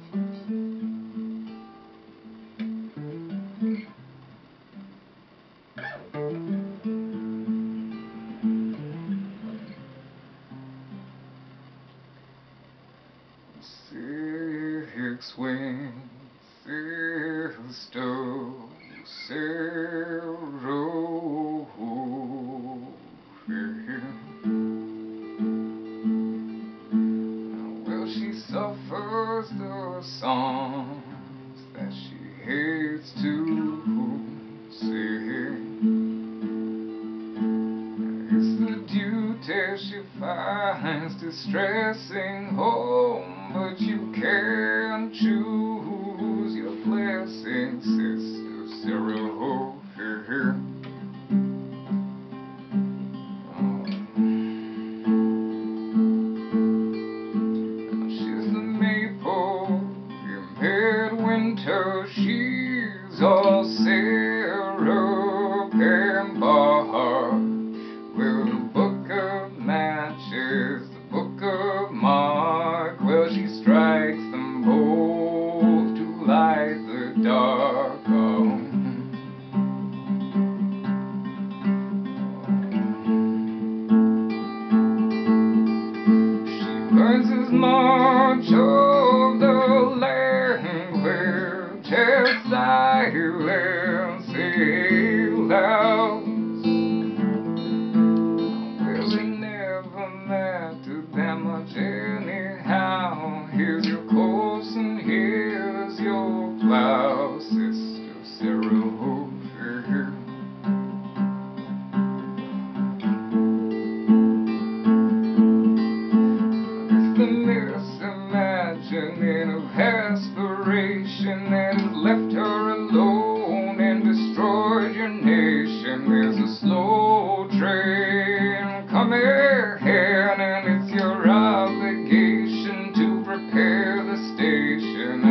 Six wings, six stones, zero fear. Well, she suffers the songs that she hates to sing. It's the duty she finds distressing home, but you can't choose your blessing, Sister Sarah here. She's the maple in midwinter, she's all syrup and bark. Well, the book of matches, the book of Mark, well, she strikes them both to light the dark. She burns as much of the language as silence sails out. That much anyhow. Here's your course and here's your plow, Sister Sarah Hofer. It's the misimagining of aspiration that has left her alone and destroyed your nation. There's a slow train coming, and it's your obligation to prepare the station.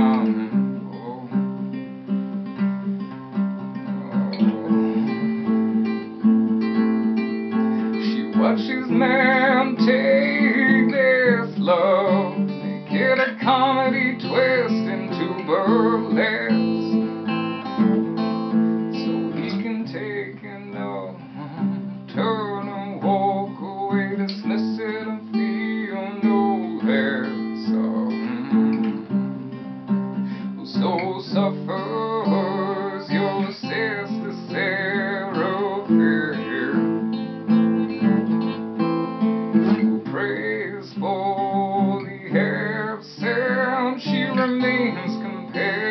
She watches man take this love, make it a comedy twist into burlesque, so he can take another turn and walk away, dismiss it and feel no less. So suffers your Sister Sarah here, who prays for the absent. She remains compared